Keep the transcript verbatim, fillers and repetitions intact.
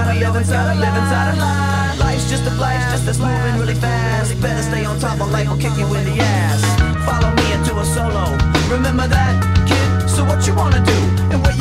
we always gotta live inside a line. Life's just a flash, just that's moving really fast. Better stay on top or life will kick you in the ass. Follow me into a solo, remember that, kid? So what you wanna do, and where you